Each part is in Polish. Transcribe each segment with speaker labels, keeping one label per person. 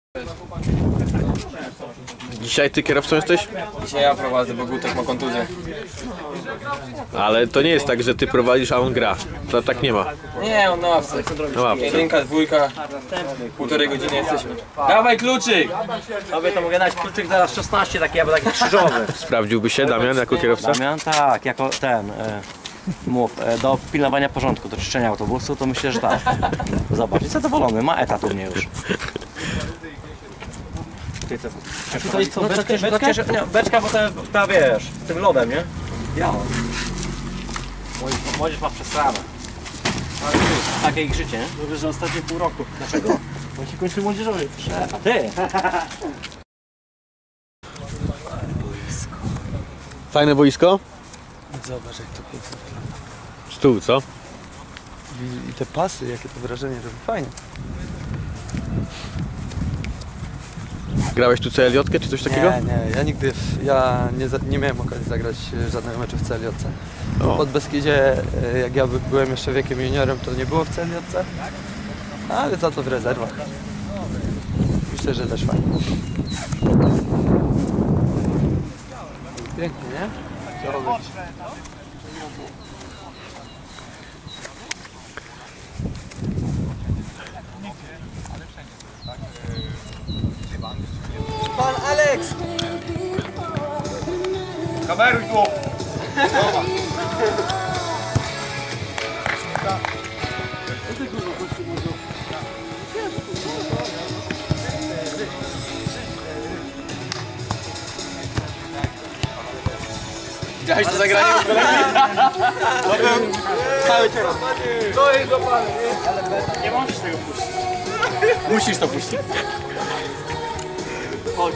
Speaker 1: Dzisiaj ty kierowcą jesteś?
Speaker 2: Dzisiaj ja prowadzę, bo Gutek ma kontuzję.
Speaker 1: Ale to nie jest tak, że ty prowadzisz, a on gra. To tak nie ma.
Speaker 2: Nie, on na ławce.
Speaker 1: Na ławce.
Speaker 2: Jedynka, dwójka, półtorej godziny jesteśmy. Dawaj kluczyk!
Speaker 3: Tobie to mogę dać kluczyk zaraz 16, taki jakby taki krzyżowy.
Speaker 1: Sprawdziłby się Damian jako kierowca?
Speaker 3: Damian? Tak, jako ten, do pilnowania porządku, do czyszczenia autobusu, to myślę, że tak. Zobacz, jest zadowolony, ma etat u mnie już. Tutaj co, beczka, bo ta wiesz, tym lodem, nie? Ja. Młodzież ma przestranę. Takie ich życie, nie? Dobrze, że ostatnie pół roku. Dlaczego? Bo się kończy młodzieżowy. A ty?
Speaker 1: Fajne boisko?
Speaker 4: Zobacz, jak to pięknie wygląda.
Speaker 1: Stół, co?
Speaker 4: I te pasy, jakie to wrażenie robi. Fajnie.
Speaker 1: Grałeś tu CLJ czy coś takiego?
Speaker 4: Nie, ja nigdy nie miałem okazji zagrać żadnego meczu w CLJ.
Speaker 1: O.
Speaker 4: Pod Beskidzie, jak ja byłem jeszcze wiekiem juniorem, to nie było w CLJ, ale za to w rezerwach. Myślę, że też fajnie. Pięknie, nie?
Speaker 2: Pan Aleks! Kameruj tu! Widziałeś to zagranie w kolegi? Cały teraz. To jest zapalne. Nie możesz tego puścić. Musisz to puścić. Chodź.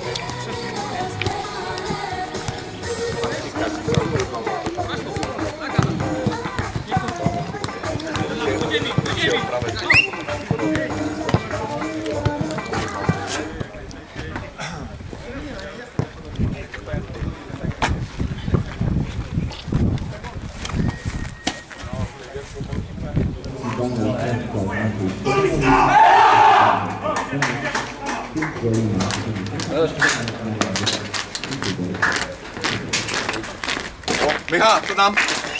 Speaker 2: Michał, co tam?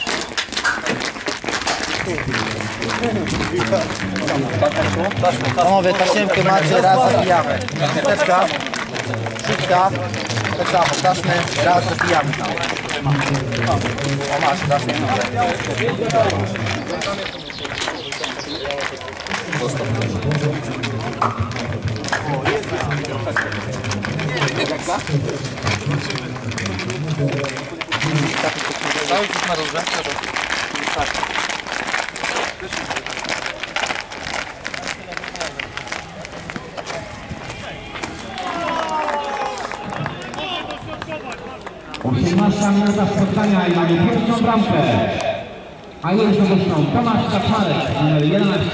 Speaker 5: Panowie, tasiemkę macie, raz zabijamy. Teczka, szóstka, tak samo, taśmy, raz zabijamy. O masz, taśmy.
Speaker 4: Cały czas na róże?
Speaker 6: Osiemnasta minuta spotkania i mamy pierwszą bramkę. A już obecną Tomasz Kaczmarek, numer 11.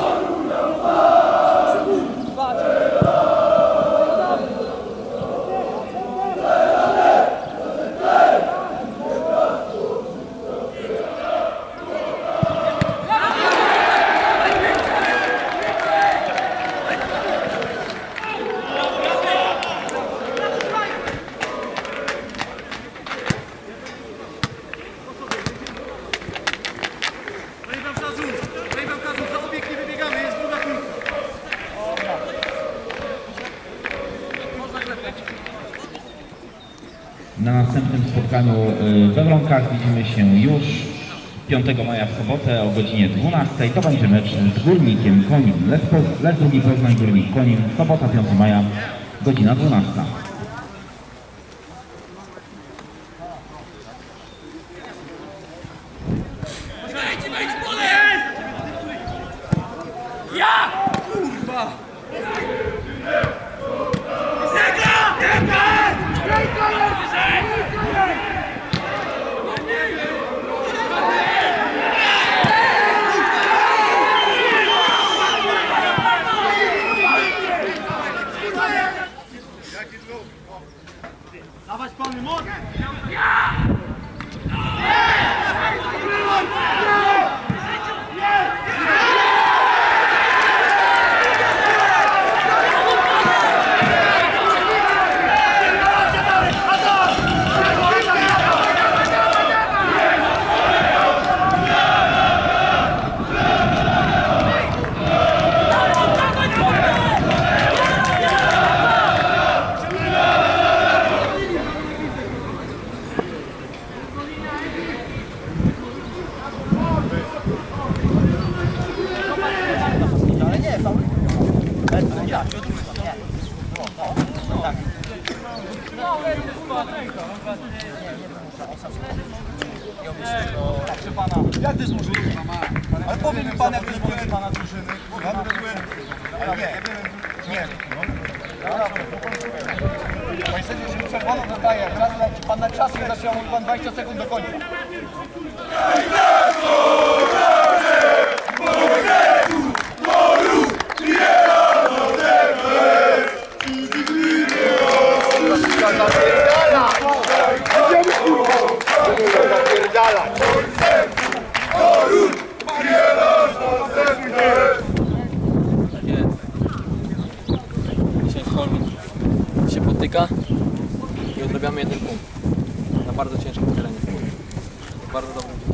Speaker 6: Na następnym spotkaniu we Wronkach widzimy się już 5 maja w sobotę o godzinie 12. To będzie mecz z Górnikiem Konin. Lech II Poznań, Górnik Konin. Sobota 5 maja, godzina 12.
Speaker 2: Jak to jest możliwe? Ale powie mi pan, jak to jest możliwe pana drużyny. Ale nie. Panie sędzio, jeżeli przerwano dostaje, pan na czas nie zaczyna, mówi pan 20 sekund do końca.
Speaker 7: Dzisiaj Kolmin się potyka i odrabiamy jeden punkt na bardzo ciężkim terenie. Bardzo dobrym.